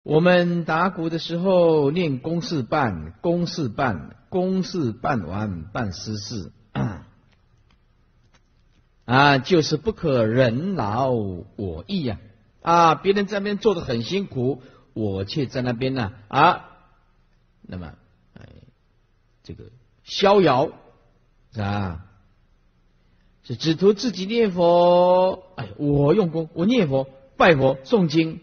我们打鼓的时候念公事办，公事办，公事办完办私事就是不可人劳我逸呀！别人在那边做得很辛苦，我却在那边呢那么这个逍遥是只图自己念佛，我用功，我念佛、拜佛、诵经，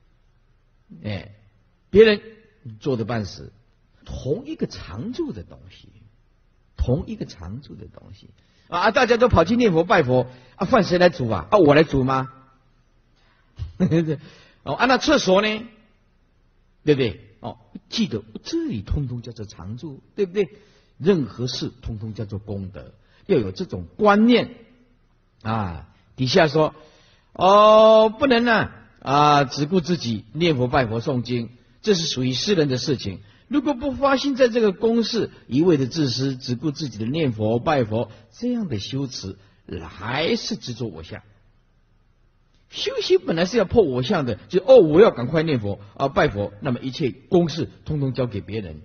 别人做的半死，同一个常住的东西，大家都跑去念佛拜佛饭谁来煮我来煮吗？那厕所呢？对不对？记得这里通通叫做常住，对不对？任何事通通叫做功德，要有这种观念底下说不能只顾自己念佛拜佛诵经，这是属于私人的事情。如果不发心在这个公事，一味的自私，只顾自己的念佛拜佛，这样的修持还是执着我相。修行本来是要破我相的，就我要赶快念佛拜佛，那么一切公事通通交给别人。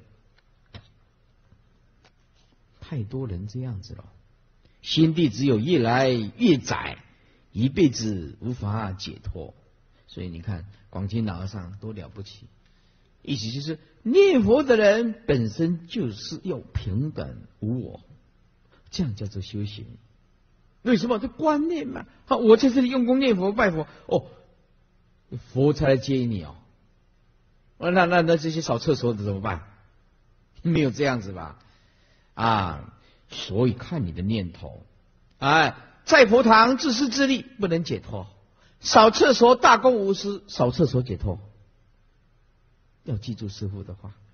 太多人这样子了，心地只有越来越窄，一辈子无法解脱。所以你看广钦老和尚多了不起，意思就是念佛的人本身就是要平等无我，这样叫做修行。为什么？这观念嘛。我在这里用功念佛拜佛，佛才来接你那这些扫厕所的怎么办？没有这样子吧？所以看你的念头。在佛堂自私自利不能解脱，扫厕所大公无私，扫厕所解脱。要记住师父的话。